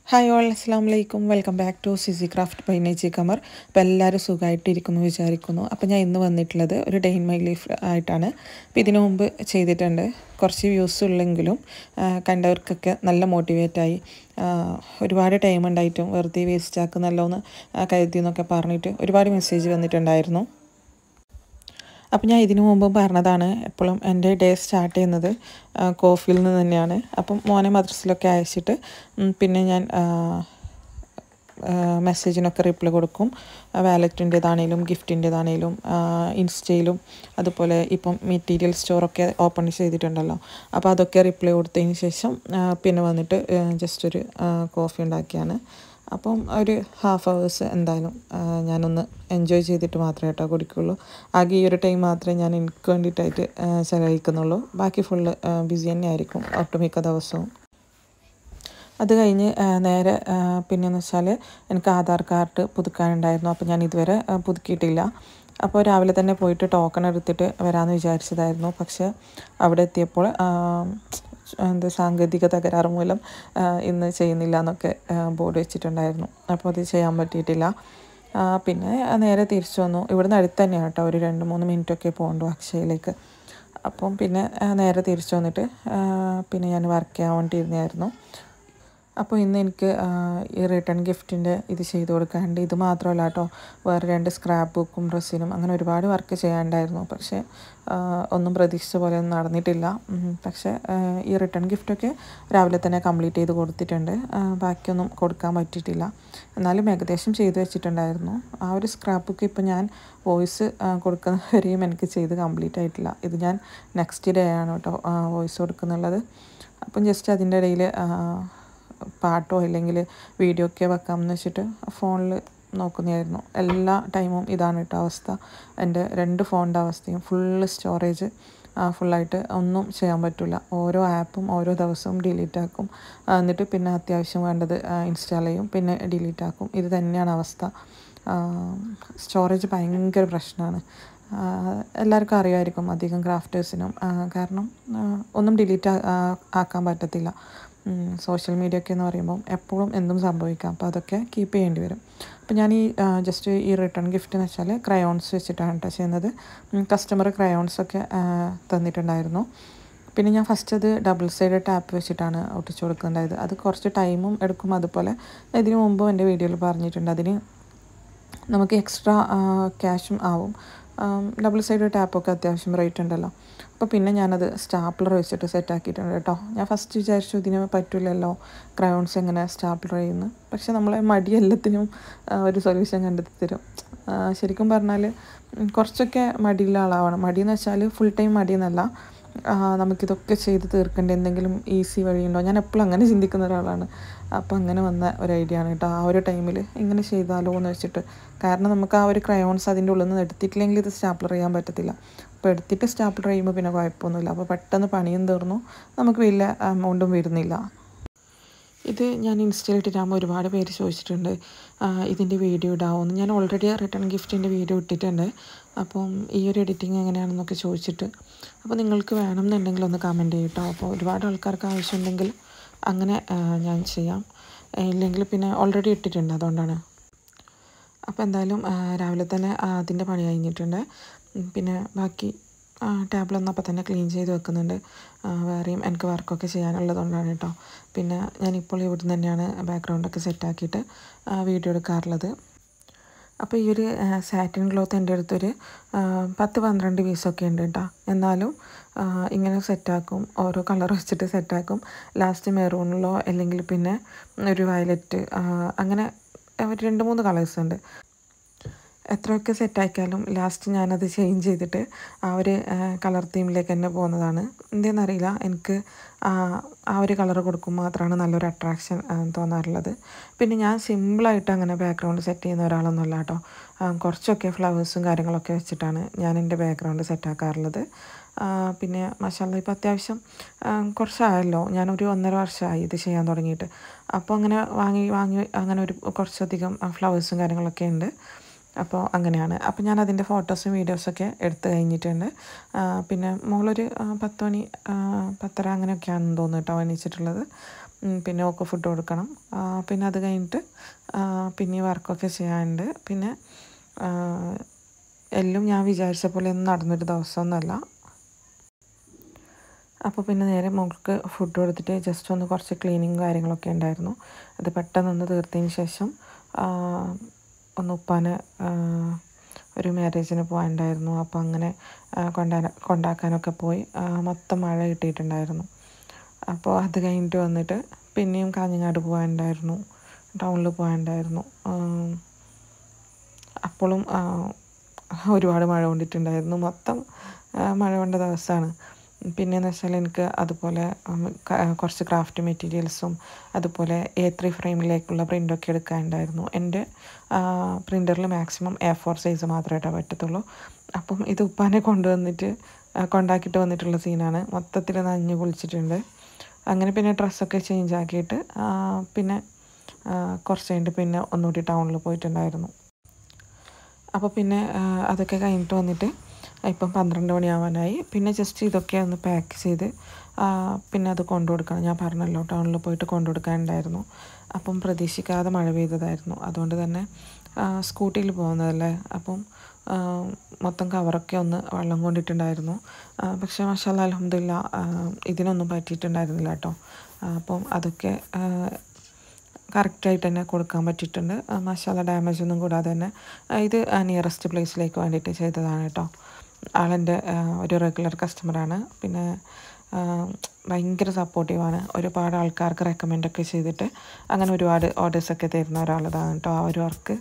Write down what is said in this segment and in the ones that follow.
Hi all അസ്സാം വലൈക്കും welcome back to CC craft by Neji Qamar. അപ്പോൾ എല്ലാവരും സുഖമായിട്ടിരിക്കുന്നു വിചാരിക്കുന്നു. അപ്പോൾ ഞാൻ ഇന്ന് വന്നിട്ടുള്ളത് ഒരു ഡേ ഇൻ മൈ ലൈഫ് ആയിട്ടാണ്. അപ്പോൾ ഇതിനു മുമ്പ് ചെയ്തിട്ടുണ്ട്, കുറച്ച് വ്യൂസ് ഉള്ളെങ്കിലും കണ്ടവർക്കൊക്കെ നല്ല മോട്ടിവേറ്റായി. ഒരുപാട് ടൈം ഉണ്ടായിട്ടും വെറുതെ വേസ്റ്റ് ആക്കുന്നല്ലോ എന്ന് കരുതി എന്നൊക്കെ പറഞ്ഞിട്ട് ഒരുപാട് മെസ്സേജ് വന്നിട്ടുണ്ടായിരുന്നു. അപ്പം ഞാൻ ഇതിനു മുമ്പും പറഞ്ഞതാണ്, എപ്പോഴും എൻ്റെ ഡേ സ്റ്റാർട്ട് ചെയ്യുന്നത് കോഫിയിൽ നിന്ന് തന്നെയാണ്. അപ്പം മോനെ മദ്രസയിലൊക്കെ അയച്ചിട്ട് പിന്നെ ഞാൻ മെസ്സേജിനൊക്കെ റിപ്ലൈ കൊടുക്കും. വാലറ്റിൻ്റേതാണേലും ഗിഫ്റ്റിൻ്റേതാണേലും ഇൻസ്റ്റയിലും അതുപോലെ ഇപ്പം മെറ്റീരിയൽ സ്റ്റോറൊക്കെ ഓപ്പൺ ചെയ്തിട്ടുണ്ടല്ലോ, അപ്പോൾ അതൊക്കെ റിപ്ലൈ കൊടുത്തതിന് ശേഷം പിന്നെ വന്നിട്ട് ജസ്റ്റ് ഒരു കോഫി ഉണ്ടാക്കിയാണ്. അപ്പം ഒരു ഹാഫ് ഹവേഴ്സ് എന്തായാലും ഞാനൊന്ന് എൻജോയ് ചെയ്തിട്ട് മാത്രമേ കേട്ടോ കുടിക്കുള്ളൂ. ആകെ ഈ ഒരു ടൈം മാത്രമേ ഞാൻ എനിക്ക് വേണ്ടിയിട്ടായിട്ട് ചിലവഴിക്കുന്നുള്ളൂ. ബാക്കി ഫുള്ള് ബിസി തന്നെ ആയിരിക്കും ഒട്ടുമിക്ക ദിവസവും. അത് കഴിഞ്ഞ് നേരെ പിന്നെയെന്ന് വെച്ചാൽ എനിക്ക് ആധാർ കാർഡ് പുതുക്കാനുണ്ടായിരുന്നു. അപ്പോൾ ഞാൻ ഇതുവരെ പുതുക്കിയിട്ടില്ല. അപ്പോൾ രാവിലെ തന്നെ പോയിട്ട് ടോക്കൺ എടുത്തിട്ട് വരാമെന്ന് വിചാരിച്ചതായിരുന്നു. പക്ഷേ അവിടെ എത്തിയപ്പോൾ സാങ്കേതിക തകരാറ് മൂലം ഇന്ന് ചെയ്യുന്നില്ല എന്നൊക്കെ ബോർഡ് വെച്ചിട്ടുണ്ടായിരുന്നു. അപ്പോൾ അത് ചെയ്യാൻ പറ്റിയിട്ടില്ല. പിന്നെ നേരെ തിരിച്ചു വന്നു. ഇവിടുന്ന് അടുത്ത് തന്നെയാണ് കേട്ടോ, ഒരു 2-3 മിനിറ്റൊക്കെ പോകണ്ടു അക്ഷയയിലേക്ക്. അപ്പം പിന്നെ നേരെ തിരിച്ചു വന്നിട്ട് പിന്നെ ഞാൻ വർക്ക് ചെയ്യാൻ വേണ്ടിയിരുന്നായിരുന്നു. അപ്പോൾ ഇന്ന് എനിക്ക് ഈ റിട്ടേൺ ഗിഫ്റ്റിൻ്റെ ഇത് ചെയ്ത് കൊടുക്കാനുണ്ട്. ഇത് മാത്രമല്ല കേട്ടോ, വേറെ 2 സ്ക്രാപ്പ് ബുക്കും റെസിനും അങ്ങനെ ഒരുപാട് വർക്ക് ചെയ്യാനുണ്ടായിരുന്നു. പക്ഷേ ഒന്നും പ്രതീക്ഷിച്ച പോലെ ഒന്നും നടന്നിട്ടില്ല. പക്ഷേ ഈ റിട്ടേൺ ഗിഫ്റ്റൊക്കെ രാവിലെ തന്നെ കംപ്ലീറ്റ് ചെയ്ത് കൊടുത്തിട്ടുണ്ട്. ബാക്കിയൊന്നും കൊടുക്കാൻ പറ്റിയിട്ടില്ല, എന്നാലും ഏകദേശം ചെയ്ത് വെച്ചിട്ടുണ്ടായിരുന്നു. ആ ഒരു സ്ക്രാപ്പ് ബുക്ക് ഇപ്പോൾ ഞാൻ വോയിസ് കൊടുക്കുന്നവരെയും എനിക്ക് ചെയ്ത് കംപ്ലീറ്റ് ആയിട്ടില്ല. ഇത് ഞാൻ നെക്സ്റ്റ് ഡേ ആണ് കേട്ടോ വോയിസ് കൊടുക്കുന്നുള്ളത്. അപ്പം ജസ്റ്റ് അതിൻ്റെ ഇടയിൽ പാട്ടോ അല്ലെങ്കിൽ വീഡിയോ ഒക്കെ വെക്കാമെന്ന് വെച്ചിട്ട് ഫോണിൽ നോക്കുന്നതായിരുന്നു. എല്ലാ ടൈമും ഇതാണ് കേട്ടോ അവസ്ഥ. എൻ്റെ 2 ഫോണിൻ്റെ അവസ്ഥയും ഫുള്ള് സ്റ്റോറേജ് ഫുള്ളായിട്ട് ഒന്നും ചെയ്യാൻ പറ്റില്ല. ഓരോ ആപ്പും ഓരോ ദിവസവും ഡിലീറ്റ് ആക്കും, എന്നിട്ട് പിന്നെ അത്യാവശ്യം വേണ്ടത് ഇൻസ്റ്റാൾ ചെയ്യും, പിന്നെ ഡിലീറ്റ് ആക്കും. ഇത് തന്നെയാണ് അവസ്ഥ. സ്റ്റോറേജ് ഭയങ്കര പ്രശ്നമാണ്. എല്ലാവർക്കും അറിയുമായിരിക്കും, അധികം ക്രാഫ്റ്റേഴ്സിനും. കാരണം ഒന്നും ഡിലീറ്റ് ആക്കാൻ പറ്റത്തില്ല. സോഷ്യൽ മീഡിയ ഒക്കെ എന്ന് പറയുമ്പം എപ്പോഴും എന്തും സംഭവിക്കാം. അപ്പോൾ അതൊക്കെ കീപ്പ് ചെയ്യേണ്ടി വരും. അപ്പോൾ ഞാൻ ഈ ജസ്റ്റ് ഈ റിട്ടേൺ ഗിഫ്റ്റ് എന്ന് വെച്ചാൽ ക്രയോൺസ് വെച്ചിട്ടാണ് കേട്ടോ ചെയ്യുന്നത്. കസ്റ്റമർ ക്രയോൺസൊക്കെ തന്നിട്ടുണ്ടായിരുന്നു. പിന്നെ ഞാൻ ഫസ്റ്റ് അത് ഡബിൾ സൈഡ് ടാപ്പ് വെച്ചിട്ടാണ് ഒട്ടിച്ചു കൊടുക്കുന്നുണ്ടായത്. അത് കുറച്ച് ടൈമും എടുക്കും. അതുപോലെ ഇതിനു മുമ്പും എൻ്റെ വീഡിയോയിൽ പറഞ്ഞിട്ടുണ്ട്, അതിന് നമുക്ക് എക്സ്ട്രാ ക്യാഷും ആവും. ഡബിൾ സൈഡ് ടാപ്പൊക്കെ അത്യാവശ്യം റേറ്റ് ഉണ്ടല്ലോ. അപ്പോൾ പിന്നെ ഞാനത് സ്റ്റാപ്ലർ വെച്ചിട്ട് സെറ്റാക്കിയിട്ടുണ്ട് കേട്ടോ. ഞാൻ ഫസ്റ്റ് വിചാരിച്ചു ഇതിന് പറ്റില്ലല്ലോ, ക്രയോൺസ് എങ്ങനെ സ്റ്റാപ്ലർ ചെയ്യുന്നു. പക്ഷെ നമ്മളെ മടി എല്ലാത്തിനും ഒരു സൊല്യൂഷൻ കണ്ടെത്തി തരും. ശരിക്കും പറഞ്ഞാൽ കുറച്ചൊക്കെ മടിയുള്ള ആളാവണം. മടിയെന്ന് വെച്ചാൽ ഫുൾ ടൈം മടിയെന്നല്ല, നമുക്കിതൊക്കെ ചെയ്ത് തീർക്കേണ്ട എന്തെങ്കിലും ഈസി വഴിയുണ്ടോ. ഞാൻ എപ്പോഴും അങ്ങനെ ചിന്തിക്കുന്ന ഒരാളാണ്. അപ്പോൾ അങ്ങനെ വന്ന ഒരു ഐഡിയ ആണ് കേട്ടോ. ആ ഒരു ടൈമിൽ ഇങ്ങനെ ചെയ്താലോ എന്ന് വെച്ചിട്ട്. കാരണം നമുക്ക് ആ ഒരു ക്രയോൺസ് അതിൻ്റെ ഉള്ളിൽ നിന്ന് എടുത്തിട്ടില്ലെങ്കിൽ ഇത് സ്റ്റാപ്ലർ ചെയ്യാൻ പറ്റത്തില്ല. അപ്പോൾ എടുത്തിട്ട് സ്റ്റാപ്ലർ ചെയ്യുമ്പോൾ പിന്നെ കുഴപ്പമൊന്നുമില്ല. അപ്പോൾ പെട്ടെന്ന് പണിയും തീർന്നു, നമുക്ക് വലിയ എമൗണ്ടും വരുന്നില്ല. ഇത് ഞാൻ ഇൻസ്റ്റയിലിട്ടിട്ടാകുമ്പോൾ ഒരുപാട് പേര് ചോദിച്ചിട്ടുണ്ട് ഇതിൻ്റെ വീഡിയോ ഇടാവുമെന്ന്. ഞാൻ ഓൾറെഡി റിട്ടേൺ ഗിഫ്റ്റിൻ്റെ വീഡിയോ ഇട്ടിട്ടുണ്ട്. അപ്പം ഈ ഒരു എഡിറ്റിംഗ് എങ്ങനെയാണെന്നൊക്കെ ചോദിച്ചിട്ട്, അപ്പോൾ നിങ്ങൾക്ക് വേണമെന്നുണ്ടെങ്കിൽ ഒന്ന് കമൻറ്റ് ചെയ്യും കേട്ടോ. അപ്പോൾ ഒരുപാട് ആൾക്കാർക്ക് ആവശ്യമുണ്ടെങ്കിൽ അങ്ങനെ ഞാൻ ചെയ്യാം. ഇല്ലെങ്കിൽ പിന്നെ ഓൾറെഡി ഇട്ടിട്ടുണ്ട്, അതുകൊണ്ടാണ്. അപ്പോൾ എന്തായാലും രാവിലെ തന്നെ അതിൻ്റെ പണി കഴിഞ്ഞിട്ടുണ്ട്. പിന്നെ ബാക്കി ടേബിളൊന്നും അപ്പോൾ തന്നെ ക്ലീൻ ചെയ്ത് വെക്കുന്നുണ്ട്. വേറെയും എനിക്ക് വർക്കൊക്കെ ചെയ്യാനുള്ളതുകൊണ്ടാണ് കേട്ടോ. പിന്നെ ഞാനിപ്പോൾ ഇവിടെ നിന്ന് തന്നെയാണ് ബാക്ക്ഗ്രൗണ്ടൊക്കെ സെറ്റാക്കിയിട്ട് വീഡിയോ എടുക്കാറുള്ളത്. അപ്പോൾ ഈ ഒരു സാറ്റിൻ ക്ലോത്ത് എൻ്റെ അടുത്തൊരു 10-12 പീസൊക്കെ ഉണ്ട് കേട്ടോ. എന്നാലും ഇങ്ങനെ സെറ്റാക്കും, ഓരോ കളർ വെച്ചിട്ട് സെറ്റാക്കും. ലാസ്റ്റ് മെറൂണിലോ അല്ലെങ്കിൽ പിന്നെ ഒരു വയലറ്റ്, അങ്ങനെ 2-3 കളേഴ്സ് ഉണ്ട്. എത്രയൊക്കെ സെറ്റാക്കിയാലും ലാസ്റ്റ് ഞാനത് ചേഞ്ച് ചെയ്തിട്ട് ആ ഒരു കളർ തീമിലേക്ക് തന്നെ പോകുന്നതാണ്. എന്തെന്നറിയില്ല, എനിക്ക് ആ ഒരു കളർ കൊടുക്കുമ്പോൾ മാത്രമാണ് നല്ലൊരു അട്രാക്ഷൻ തോന്നാറുള്ളത്. പിന്നെ ഞാൻ സിമ്പിളായിട്ട് അങ്ങനെ ബാക്ക്ഗ്രൗണ്ട് സെറ്റ് ചെയ്യുന്ന ഒരാളൊന്നുമല്ല കേട്ടോ. കുറച്ചൊക്കെ ഫ്ലവേഴ്സും കാര്യങ്ങളൊക്കെ വെച്ചിട്ടാണ് ഞാൻ എൻ്റെ ബാക്ക്ഗ്രൗണ്ട് സെറ്റാക്കാറുള്ളത്. പിന്നെ മാഷാഅല്ലാഹ് ഇപ്പോൾ അത്യാവശ്യം കുറച്ചായല്ലോ, ഞാനൊരു 1.5 വർഷമായി ഇത് ചെയ്യാൻ തുടങ്ങിയിട്ട്. അപ്പോൾ അങ്ങനെ വാങ്ങി അങ്ങനെ ഒരു കുറച്ചധികം ഫ്ലവേഴ്സും കാര്യങ്ങളൊക്കെ ഉണ്ട്. അപ്പോൾ അങ്ങനെയാണ്. അപ്പോൾ ഞാൻ അതിൻ്റെ ഫോട്ടോസും വീഡിയോസൊക്കെ എടുത്ത് കഴിഞ്ഞിട്ടുണ്ട്. പിന്നെ മോളൊരു 10 മണി 10:30 അങ്ങനെയൊക്കെയാണെന്ന് തോന്നുന്നു കേട്ടോ എണീച്ചിട്ടുള്ളത്. പിന്നെ ഓക്ക് ഫുഡ് കൊടുക്കണം. പിന്നെ അത് കഴിഞ്ഞിട്ട് പിന്നെ വർക്കൊക്കെ ചെയ്യാനുണ്ട്. പിന്നെ എല്ലാം ഞാൻ വിചാരിച്ച പോലെ ഒന്നും നടന്നൊരു ദിവസമൊന്നുമല്ല. അപ്പോൾ പിന്നെ നേരെ മോൾക്ക് ഫുഡ് കൊടുത്തിട്ട് ജസ്റ്റ് ഒന്ന് കുറച്ച് ക്ലീനിങ് കാര്യങ്ങളൊക്കെ ഉണ്ടായിരുന്നു. അത് പെട്ടെന്നൊന്ന് തീർത്തതിന് ശേഷം ഒന്ന് ഉപ്പാനെ ഒരു മാരേജിന് പോകാനുണ്ടായിരുന്നു. അപ്പോൾ അങ്ങനെ കൊണ്ടാക്കാനൊക്കെ പോയി. മൊത്തം മഴ കിട്ടിയിട്ടുണ്ടായിരുന്നു. അപ്പോൾ അത് കഴിഞ്ഞിട്ട് വന്നിട്ട് പിന്നെയും കാഞ്ഞങ്ങാട് പോകാനുണ്ടായിരുന്നു, ടൗണിൽ പോകാനുണ്ടായിരുന്നു. അപ്പോഴും ഒരുപാട് മഴ കൊണ്ടിട്ടുണ്ടായിരുന്നു. മൊത്തം മഴ കൊണ്ട ദിവസമാണ്. പിന്നെയെന്ന് വെച്ചാൽ എനിക്ക് അതുപോലെ കുറച്ച് ക്രാഫ്റ്റ് മെറ്റീരിയൽസും അതുപോലെ A3 ഫ്രെയിമിലേക്കുള്ള പ്രിൻ്റൊക്കെ എടുക്കാനുണ്ടായിരുന്നു. എൻ്റെ പ്രിൻ്ററിൽ മാക്സിമം A4 സൈസ് മാത്രമേ പറ്റത്തുള്ളൂ. അപ്പം ഇത് ഉപ്പാനെ കൊണ്ടാക്കിയിട്ട് വന്നിട്ടുള്ള സീനാണ്. മൊത്തത്തിൽ നനഞ്ഞ് കുളിച്ചിട്ടുണ്ട്. അങ്ങനെ പിന്നെ ഡ്രസ്സൊക്കെ ചേഞ്ച് ആക്കിയിട്ട് പിന്നെ കുറച്ച് കഴിഞ്ഞിട്ട് പിന്നെ ഒന്നുകൂടി ടൗണിൽ പോയിട്ടുണ്ടായിരുന്നു. അപ്പോൾ പിന്നെ അതൊക്കെ കഴിഞ്ഞിട്ട് വന്നിട്ട് ഇപ്പം 12 മണിയാവാനായി. പിന്നെ ജസ്റ്റ് ഇതൊക്കെ ഒന്ന് പാക്ക് ചെയ്ത് പിന്നെ അത് കൊണ്ടു കൊടുക്കണം. ഞാൻ പറഞ്ഞല്ലോ, ടൗണിൽ പോയിട്ട് കൊണ്ടു കൊടുക്കാനുണ്ടായിരുന്നു. അപ്പം പ്രതീക്ഷിക്കാതെ മഴ പെയ്തതായിരുന്നു. അതുകൊണ്ട് തന്നെ സ്കൂട്ടിയിൽ പോകുന്നതല്ലേ, അപ്പം മൊത്തം കവറൊക്കെ ഒന്ന് വെള്ളം കൊണ്ടിട്ടുണ്ടായിരുന്നു. പക്ഷേ മാഷാഅല്ലാഹ് അൽഹംദുലില്ലാ ഇതിനൊന്നും പറ്റിയിട്ടുണ്ടായിരുന്നില്ല കേട്ടോ. അപ്പം അതൊക്കെ കറക്റ്റായിട്ട് തന്നെ കൊടുക്കാൻ പറ്റിയിട്ടുണ്ട്. മാഷാഅല്ലാഹ് ഡാമേജ് ഒന്നും കൂടാതെ തന്നെ. ഇത് നിയറസ്റ്റ് പ്ലേസിലേക്ക് വേണ്ടിയിട്ട് ചെയ്തതാണ് കേട്ടോ. ആളെൻ്റെ ഒരു റെഗുലർ കസ്റ്റമറാണ്. പിന്നെ ഭയങ്കര സപ്പോർട്ടീവാണ്. ഒരുപാട് ആൾക്കാർക്ക് റെക്കമെൻഡൊക്കെ ചെയ്തിട്ട് അങ്ങനെ ഒരുപാട് ഓർഡേഴ്സൊക്കെ തരുന്ന ഒരാളതാണ് കേട്ടോ ആ ഒരു വർക്ക്.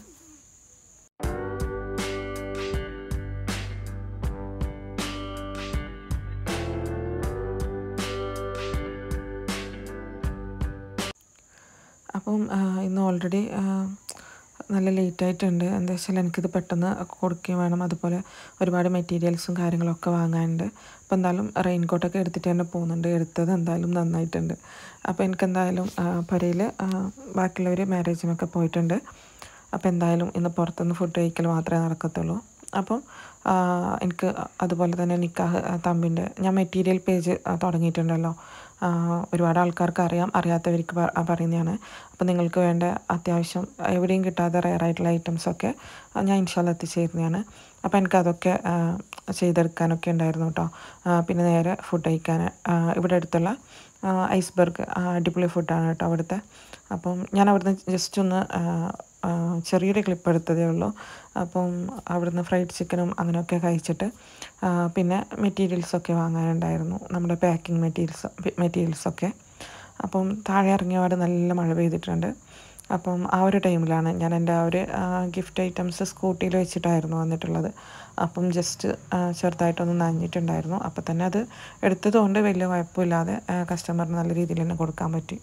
അപ്പം ഇന്ന് ഓൾറെഡി നല്ല ലേറ്റായിട്ടുണ്ട്. എന്താ വെച്ചാൽ എനിക്കിത് പെട്ടെന്ന് കൊടുക്കുകയും വേണം. അതുപോലെ ഒരുപാട് മെറ്റീരിയൽസും കാര്യങ്ങളൊക്കെ വാങ്ങാനുണ്ട്. അപ്പോൾ എന്തായാലും റെയിൻ കോട്ടൊക്കെ എടുത്തിട്ട് തന്നെ പോകുന്നുണ്ട്. എടുത്തത് എന്തായാലും നന്നായിട്ടുണ്ട്. അപ്പോൾ എനിക്കെന്തായാലും പുരയിൽ ബാക്കിയുള്ളവർ മാരേജിനൊക്കെ പോയിട്ടുണ്ട്. അപ്പോൾ എന്തായാലും ഇന്ന് പുറത്തുനിന്ന് ഫുഡ് കഴിക്കൽ മാത്രമേ നടക്കത്തുള്ളൂ. അപ്പം എനിക്ക് അതുപോലെ തന്നെ നിക്കാഹ് തമ്പിൻ്റെ ഞാൻ മെറ്റീരിയൽ പേജ് തുടങ്ങിയിട്ടുണ്ടല്ലോ. ഒരുപാട് ആൾക്കാർക്ക് അറിയാം, അറിയാത്തവർക്ക് പറയുന്നതാണ്. അപ്പോൾ നിങ്ങൾക്ക് വേണ്ട അത്യാവശ്യം എവിടെയും കിട്ടാത്ത റെയറായിട്ടുള്ള ഐറ്റംസൊക്കെ ഞാൻ ഇൻഷാല്ലാ എത്തിച്ചേരുന്നതാണ്. അപ്പോൾ എനിക്കതൊക്കെ ചെയ്തെടുക്കാനൊക്കെ ഉണ്ടായിരുന്നു കേട്ടോ. പിന്നെ നേരെ ഫുഡ് കഴിക്കാൻ ഇവിടെ അടുത്തുള്ള ഐസ്ബർഗ് അടിപൊളി ഫുഡാണ് കേട്ടോ അവിടുത്തെ. അപ്പം ഞാൻ അവിടുന്ന് ജസ്റ്റ് ഒന്ന് ചെറിയൊരു ക്ലിപ്പ് എടുത്തതേ ഉള്ളൂ. അപ്പം അവിടുന്ന് ഫ്രൈഡ് ചിക്കനും അങ്ങനെയൊക്കെ കഴിച്ചിട്ട് പിന്നെ മെറ്റീരിയൽസൊക്കെ വാങ്ങാനുണ്ടായിരുന്നു, നമ്മുടെ പാക്കിംഗ് മെറ്റീരിയൽസൊക്കെ. അപ്പം താഴെ ഇറങ്ങിയ പാട് നല്ല മഴ പെയ്തിട്ടുണ്ട്. അപ്പം ആ ഒരു ടൈമിലാണ് ഞാൻ എൻ്റെ ആ ഒരു ഗിഫ്റ്റ് ഐറ്റംസ് സ്കൂട്ടിയിൽ വെച്ചിട്ടായിരുന്നു വന്നിട്ടുള്ളത്. അപ്പം ജസ്റ്റ് ചെറുതായിട്ടൊന്ന് നനഞ്ഞിട്ടുണ്ടായിരുന്നു. അപ്പം തന്നെ അത് എടുത്തതുകൊണ്ട് വലിയ കുഴപ്പമില്ലാതെ കസ്റ്റമറിന് നല്ല രീതിയിൽ തന്നെ കൊടുക്കാൻ പറ്റി.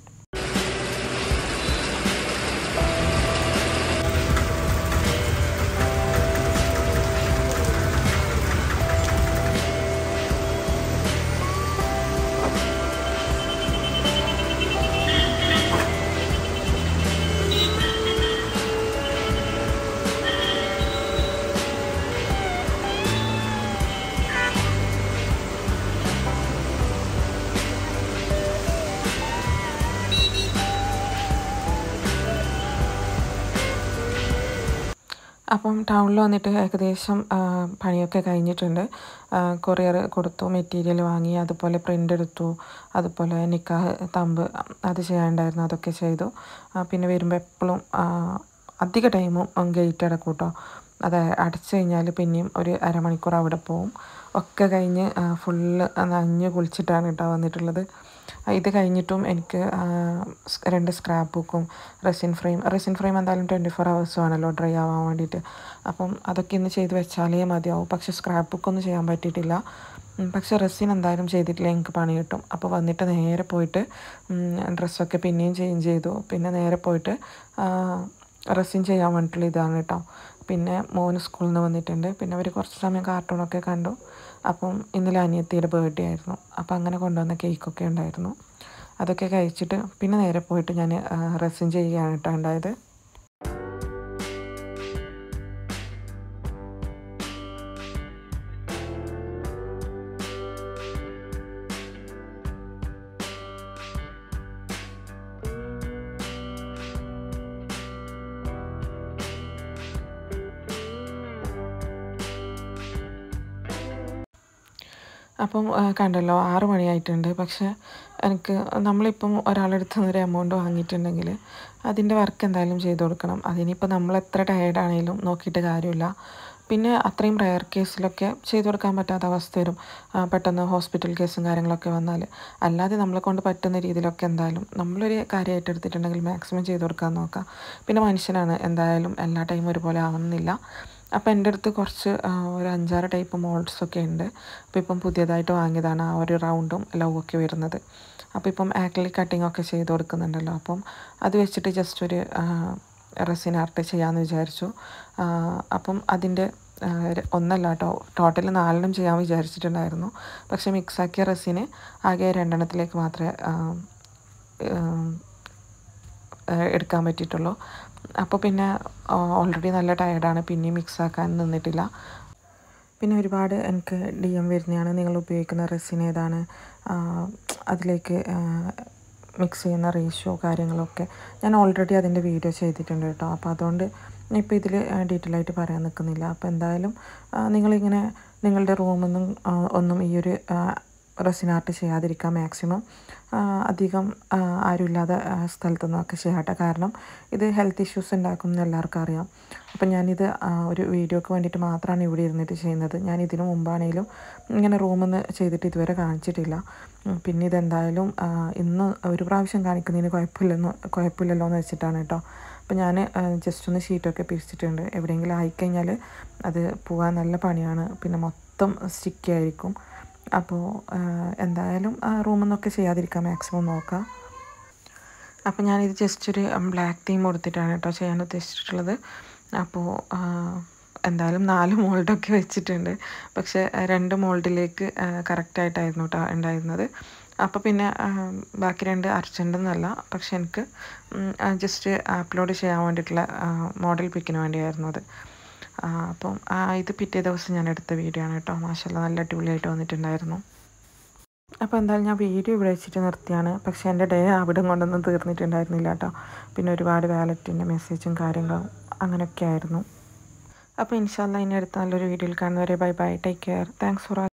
അപ്പം ടൗണിൽ വന്നിട്ട് ഏകദേശം പണിയൊക്കെ കഴിഞ്ഞിട്ടുണ്ട്. കൊറിയർ കൊടുത്തു, മെറ്റീരിയൽ വാങ്ങി, അതുപോലെ പ്രിൻ്റ് എടുത്തു, അതുപോലെ നിക്കാഹ് തമ്പ് അത് ചെയ്യാനുണ്ടായിരുന്നു, അതൊക്കെ ചെയ്തു. പിന്നെ വരുമ്പോൾ എപ്പോഴും അധിക ടൈമും ഗേറ്റ് അടക്കും കേട്ടോ. അത് അടച്ചു കഴിഞ്ഞാൽ പിന്നെയും ഒരു അരമണിക്കൂർ അവിടെ പോവും. ഒക്കെ കഴിഞ്ഞ് ഫുള്ള് നനഞ്ഞ് കുളിച്ചിട്ടാണ് കേട്ടോ വന്നിട്ടുള്ളത്. ഇത് കഴിഞ്ഞിട്ടും എനിക്ക് 2 സ്ക്രാപ്പ് ബുക്കും റെസിൻ ഫ്രെയിം എന്തായാലും 24 hours ആണല്ലോ ഡ്രൈ ആവാൻ വേണ്ടിയിട്ട്. അപ്പം അതൊക്കെ ഇന്ന് ചെയ്ത് വെച്ചാലേ മതിയാവും. പക്ഷേ സ്ക്രാപ്പ് ബുക്കൊന്നും ചെയ്യാൻ പറ്റിയിട്ടില്ല. പക്ഷേ റെസിൻ എന്തായാലും ചെയ്തിട്ടില്ല, എനിക്ക് പണി കിട്ടും. അപ്പോൾ വന്നിട്ട് നേരെ പോയിട്ട് ഡ്രസ്സൊക്കെ പിന്നെയും ചേഞ്ച് ചെയ്തു. പിന്നെ നേരെ പോയിട്ട് റെസിൻ ചെയ്യാൻ വേണ്ടിയിട്ടുള്ള ഇതാണ് കേട്ടോ. പിന്നെ മോന് സ്കൂളിൽ നിന്ന് വന്നിട്ടുണ്ട്. പിന്നെ അവർ കുറച്ച് സമയം കാർട്ടൂണൊക്കെ കണ്ടു. അപ്പം ഇന്നലെ അനിയത്തിയുടെ ബർത്ത്ഡേ ആയിരുന്നു. അപ്പം അങ്ങനെ കൊണ്ടുവന്ന കേക്കൊക്കെ ഉണ്ടായിരുന്നു. അതൊക്കെ കഴിച്ചിട്ട് പിന്നെ നേരെ പോയിട്ട് ഞാൻ റെസിൻ ചെയ്യുകയാണ് കേട്ടോ ഉണ്ടായത്. അപ്പം കണ്ടല്ലോ 6 മണിയായിട്ടുണ്ട്. പക്ഷേ എനിക്ക് നമ്മളിപ്പം ഒരാളുടെ അടുത്ത് നിന്ന് ഒരു എമൗണ്ട് വാങ്ങിയിട്ടുണ്ടെങ്കിൽ അതിൻ്റെ വർക്ക് എന്തായാലും ചെയ്ത് കൊടുക്കണം. അതിനിപ്പോൾ നമ്മൾ എത്ര ടയേർഡാണെങ്കിലും നോക്കിയിട്ട് കാര്യമില്ല. പിന്നെ അത്രയും റെയർ കേസിലൊക്കെ ചെയ്തു കൊടുക്കാൻ പറ്റാത്ത അവസ്ഥ വരും. പെട്ടെന്ന് ഹോസ്പിറ്റൽ കേസും കാര്യങ്ങളൊക്കെ വന്നാൽ. അല്ലാതെ നമ്മളെ കൊണ്ട് പറ്റുന്ന രീതിയിലൊക്കെ എന്തായാലും നമ്മളൊരു കാര്യമായിട്ട് എടുത്തിട്ടുണ്ടെങ്കിൽ മാക്സിമം ചെയ്ത് കൊടുക്കാൻ നോക്കാം. പിന്നെ മനുഷ്യനാണ്, എന്തായാലും എല്ലാ ടൈമും ഒരുപോലെ ആവുന്നില്ല. അപ്പോൾ എൻ്റെ അടുത്ത് കുറച്ച് ഒരു 5-6 ടൈപ്പ് മോൾഡ്സൊക്കെ ഉണ്ട്. അപ്പോൾ ഇപ്പം പുതിയതായിട്ട് വാങ്ങിയതാണ് ആ ഒരു റൗണ്ടും ലൗവൊക്കെ വരുന്നത്. അപ്പോൾ ഇപ്പം ആക്രിലിക് കട്ടിംഗ് ഒക്കെ ചെയ്ത് കൊടുക്കുന്നുണ്ടല്ലോ. അപ്പം അത് വെച്ചിട്ട് ജസ്റ്റ് ഒരു റെസിൻ ആർട്ട് ചെയ്യാമെന്ന് വിചാരിച്ചു. അപ്പം അതിൻ്റെ ഒന്നല്ല കേട്ടോ, ടോട്ടൽ 4 ചെയ്യാൻ വിചാരിച്ചിട്ടുണ്ടായിരുന്നു. പക്ഷേ മിക്സാക്കിയ റെസിന് ആകെ 2 മാത്രമേ എടുക്കാൻ പറ്റിയിട്ടുള്ളൂ. അപ്പോൾ പിന്നെ ഓൾറെഡി നല്ല ടയർഡാണ്, പിന്നെയും മിക്സാക്കാൻ നിന്നിട്ടില്ല. പിന്നെ ഒരുപാട് എനിക്ക് DM വരുന്നതാണ്, നിങ്ങൾ ഉപയോഗിക്കുന്ന റെസിൻ ഏതാണ്, അതിലേക്ക് മിക്സ് ചെയ്യുന്ന റേഷ്യോ കാര്യങ്ങളൊക്കെ. ഞാൻ ഓൾറെഡി അതിൻ്റെ വീഡിയോ ചെയ്തിട്ടുണ്ട് കേട്ടോ. അപ്പോൾ അതുകൊണ്ട് ഇപ്പോൾ ഇതിൽ ഡീറ്റെയിൽ ആയിട്ട് പറയാൻ നിൽക്കുന്നില്ല. അപ്പോൾ എന്തായാലും നിങ്ങളിങ്ങനെ നിങ്ങളുടെ റൂമൊന്നും ഒന്നും ഈ ഒരു റെസിൻ ആർട്ട് ചെയ്യാതിരിക്കാൻ മാക്സിമം അധികം ആരുമില്ലാത്ത സ്ഥലത്തൊന്നുമൊക്കെ ചെയ്യാട്ടെ. കാരണം ഇത് ഹെൽത്ത് ഇഷ്യൂസ് ഉണ്ടാക്കും എന്ന് എല്ലാവർക്കും അറിയാം. അപ്പം ഞാനിത് ഒരു വീഡിയോക്ക് വേണ്ടിയിട്ട് മാത്രമാണ് ഇവിടെ ഇരുന്നിട്ട് ചെയ്യുന്നത്. ഞാൻ ഇതിനു മുമ്പാണെങ്കിലും ഇങ്ങനെ റൂമൊന്ന് ചെയ്തിട്ട് ഇതുവരെ കാണിച്ചിട്ടില്ല. പിന്നെ ഇതെന്തായാലും ഇന്ന് ഒരു പ്രാവശ്യം കാണിക്കുന്നതിന് കുഴപ്പമില്ലല്ലോ എന്ന് വെച്ചിട്ടാണ് കേട്ടോ. അപ്പോൾ ഞാൻ ജസ്റ്റ് ഒന്ന് ഷീറ്റൊക്കെ പിരിച്ചിട്ടുണ്ട്. എവിടെയെങ്കിലും ആയിക്കഴിഞ്ഞാൽ അത് പോകാൻ നല്ല പണിയാണ്, പിന്നെ മൊത്തം സ്റ്റിക്കി ആയിരിക്കും. അപ്പോൾ എന്തായാലും റൂമിൽ നിന്നൊക്കെ ചെയ്യാതിരിക്കാൻ മാക്സിമം നോക്കാം. അപ്പോൾ ഞാനിത് ജസ്റ്റ് ഒരു ബ്ലാക്ക് തീം കൊടുത്തിട്ടാണ് കേട്ടോ ചെയ്യാൻ ഉദ്ദേശിച്ചിട്ടുള്ളത്. അപ്പോൾ എന്തായാലും 4 മോൾഡൊക്കെ വെച്ചിട്ടുണ്ട്. പക്ഷേ 2 മോൾഡിലേക്ക് കറക്റ്റായിട്ടായിരുന്നു കേട്ടോ ഉണ്ടായിരുന്നത്. അപ്പോൾ പിന്നെ ബാക്കി 2 അർജൻറ്റൊന്നുമല്ല, പക്ഷെ എനിക്ക് ജസ്റ്റ് അപ്ലോഡ് ചെയ്യാൻ വേണ്ടിയിട്ടുള്ള മോഡൽ പിക്കിന് വേണ്ടിയായിരുന്നു അത്. അപ്പം ഇത് പിറ്റേ ദിവസം ഞാൻ എടുത്ത വീഡിയോ ആണ് കേട്ടോ. മാഷാല്ലാ നല്ല അടിപൊളിയായിട്ട് വന്നിട്ടുണ്ടായിരുന്നു. അപ്പോൾ എന്തായാലും ഞാൻ വീഡിയോ ഇവിടെ വെച്ചിട്ട് നിർത്തിയാണ്. പക്ഷേ എൻ്റെ ഡേ അവിടെ കൊണ്ടൊന്നും തീർന്നിട്ടുണ്ടായിരുന്നില്ല കേട്ടോ. പിന്നെ ഒരുപാട് വാലറ്റിൻ്റെ മെസ്സേജും കാര്യങ്ങളും അങ്ങനെയൊക്കെ ആയിരുന്നു. അപ്പോൾ ഇൻഷാല്ലാ ഇനി അടുത്ത നല്ലൊരു വീഡിയോയിൽ കാണുന്നവരെ bye bye, take care, thanks four